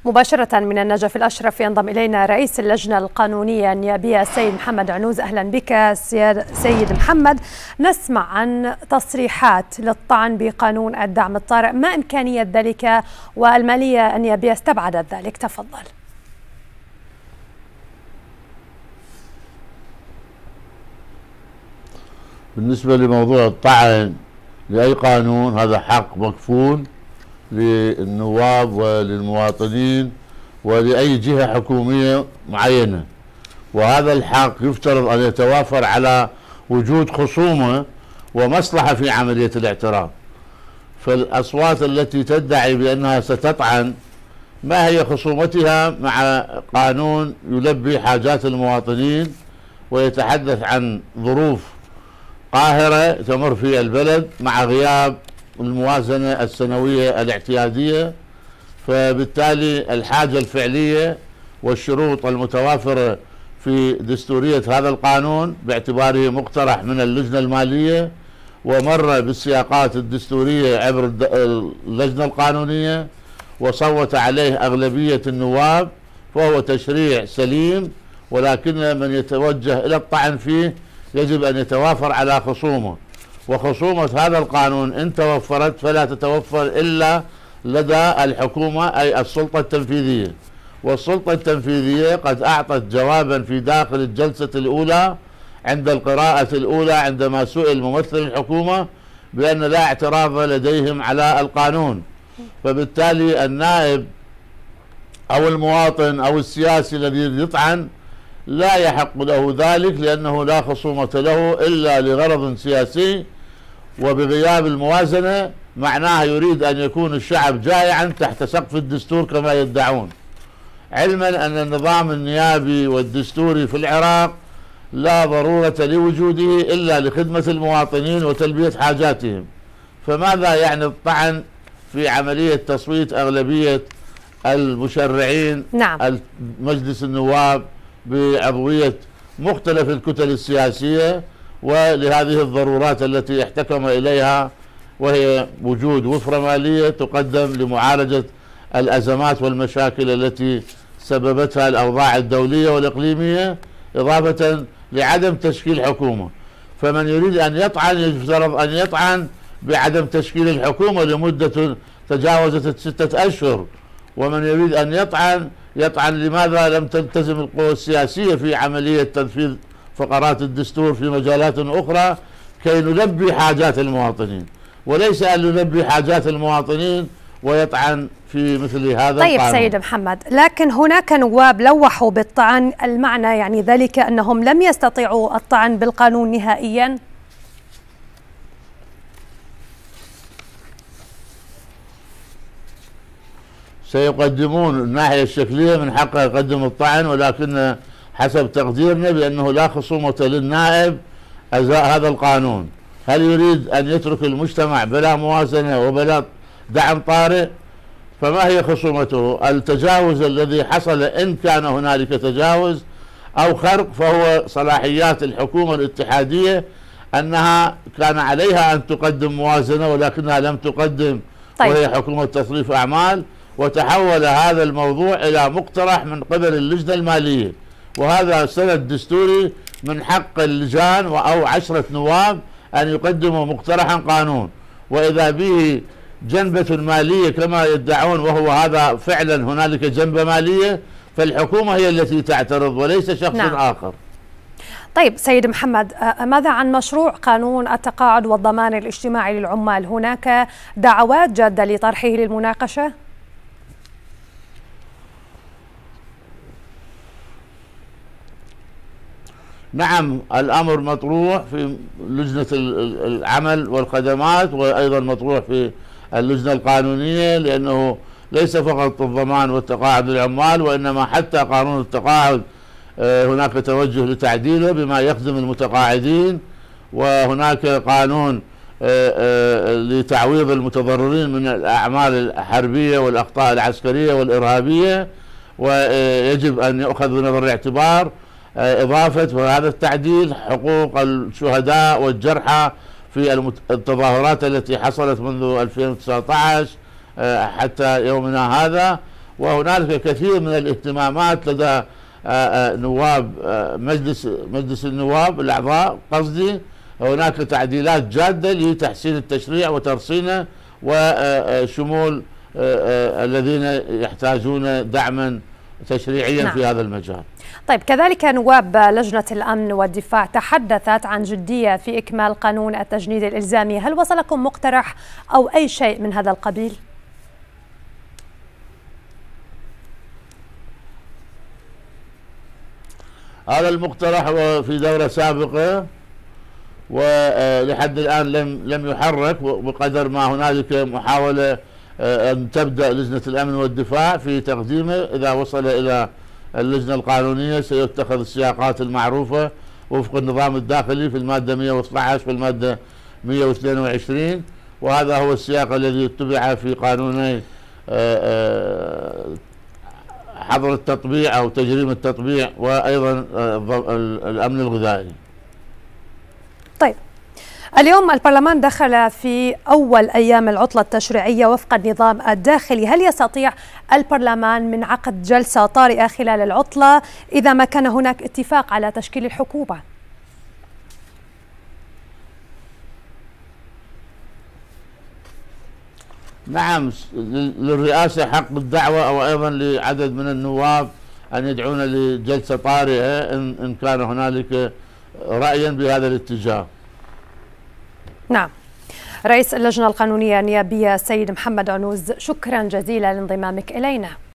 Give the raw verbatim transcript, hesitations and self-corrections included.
مباشرة من النجف الأشرف ينضم إلينا رئيس اللجنة القانونية النيابية السيد محمد عنوز. أهلا بك سيد محمد. نسمع عن تصريحات للطعن بقانون الدعم الطارئ، ما إمكانية ذلك والمالية النيابية استبعدت ذلك؟ تفضل. بالنسبة لموضوع الطعن لأي قانون، هذا حق مكفول للنواب وللمواطنين ولأي جهة حكومية معينة، وهذا الحق يفترض أن يتوافر على وجود خصومة ومصلحة في عملية الاعتراف. فالأصوات التي تدعي بأنها ستطعن، ما هي خصومتها مع قانون يلبي حاجات المواطنين ويتحدث عن ظروف قاهرة تمر في البلد مع غياب الموازنة السنوية الاعتيادية؟ فبالتالي الحاجة الفعلية والشروط المتوافرة في دستورية هذا القانون باعتباره مقترح من اللجنة المالية ومر بالسياقات الدستورية عبر اللجنة القانونية وصوت عليه أغلبية النواب، فهو تشريع سليم، ولكن من يتوجه إلى الطعن فيه يجب أن يتوافر على خصومه. وخصومة هذا القانون إن توفرت فلا تتوفر إلا لدى الحكومة أي السلطة التنفيذية، والسلطة التنفيذية قد أعطت جوابا في داخل الجلسة الأولى عند القراءة الأولى عندما سئل ممثل الحكومة بأن لا اعتراض لديهم على القانون. فبالتالي النائب أو المواطن أو السياسي الذي يطعن لا يحق له ذلك، لأنه لا خصومة له إلا لغرض سياسي، وبغياب الموازنة معناها يريد أن يكون الشعب جائعا تحت سقف الدستور كما يدعون، علما أن النظام النيابي والدستوري في العراق لا ضرورة لوجوده إلا لخدمة المواطنين وتلبية حاجاتهم. فماذا يعني الطعن في عملية تصويت أغلبية المشرعين؟ نعم. مجلس النواب بعضوية مختلف الكتل السياسية ولهذه الضرورات التي احتكم إليها، وهي وجود وفرة مالية تقدم لمعالجة الأزمات والمشاكل التي سببتها الأوضاع الدولية والإقليمية، إضافة لعدم تشكيل حكومة. فمن يريد أن يطعن يفترض أن يطعن بعدم تشكيل الحكومة لمدة تجاوزت ستة أشهر، ومن يريد أن يطعن يطعن لماذا لم تلتزم القوى السياسية في عملية تنفيذ فقرات الدستور في مجالات أخرى كي نلبي حاجات المواطنين، وليس أن نلبي حاجات المواطنين ويطعن في مثل هذا طيب القانون. سيد محمد، لكن هناك نواب لوحوا بالطعن، المعنى يعني ذلك أنهم لم يستطيعوا الطعن بالقانون نهائيا؟ سيقدمون الناحية الشكلية من حقه يقدم الطعن، ولكن حسب تقديرنا بأنه لا خصومة للنائب أزاء هذا القانون. هل يريد أن يترك المجتمع بلا موازنة وبلا دعم طارئ؟ فما هي خصومته؟ التجاوز الذي حصل إن كان هنالك تجاوز أو خرق فهو صلاحيات الحكومة الاتحادية، أنها كان عليها أن تقدم موازنة ولكنها لم تقدم. طيب. وهي حكومة تصريف أعمال، وتحول هذا الموضوع إلى مقترح من قبل اللجنة المالية، وهذا سند دستوري من حق اللجان أو عشرة نواب أن يقدموا مقترحا قانون، وإذا به جنبة مالية كما يدعون وهو هذا فعلا هنالك جنبة مالية، فالحكومة هي التي تعترض وليس شخص نعم. آخر. طيب سيد محمد، ماذا عن مشروع قانون التقاعد والضمان الاجتماعي للعمال؟ هناك دعوات جادة لطرحه للمناقشة؟ نعم، الأمر مطروح في لجنة العمل والخدمات، وأيضا مطروح في اللجنة القانونية، لأنه ليس فقط الضمان والتقاعد للعمال، وإنما حتى قانون التقاعد هناك توجه لتعديله بما يخدم المتقاعدين، وهناك قانون لتعويض المتضررين من الأعمال الحربية والأخطاء العسكرية والإرهابية، ويجب أن يؤخذ بنظر الاعتبار إضافة هذا التعديل حقوق الشهداء والجرحى في التظاهرات التي حصلت منذ ألفين وتسعة عشر حتى يومنا هذا، وهنالك كثير من الاهتمامات لدى نواب مجلس مجلس النواب الأعضاء قصدي. هناك تعديلات جادة لتحسين التشريع وترسينه وشمول الذين يحتاجون دعما تشريعيا نعم. في هذا المجال. طيب كذلك نواب لجنة الأمن والدفاع تحدثت عن جدية في إكمال قانون التجنيد الإلزامي، هل وصلكم مقترح أو أي شيء من هذا القبيل؟ هذا المقترح في دورة سابقة ولحد الآن لم لم يحرك، بقدر ما هنالك محاولة أن تبدأ لجنة الأمن والدفاع في تقديمه. إذا وصل إلى اللجنة القانونية سيتخذ السياقات المعروفة وفق النظام الداخلي في المادة مئة واثني عشر والمادة مئة واثنين وعشرين، وهذا هو السياق الذي اتبع في قانوني حظر التطبيع أو تجريم التطبيع وأيضا الأمن الغذائي. طيب اليوم البرلمان دخل في أول أيام العطلة التشريعية وفق النظام الداخلي، هل يستطيع البرلمان من عقد جلسة طارئة خلال العطلة إذا ما كان هناك اتفاق على تشكيل الحكومة؟ نعم، للرئاسة حق الدعوة أو أيضا لعدد من النواب أن يدعون لجلسة طارئة إن, إن كان هنالك رأيا بهذا الاتجاه. نعم. رئيس اللجنة القانونية النيابية السيد محمد عنوز، شكرا جزيلا لانضمامك إلينا.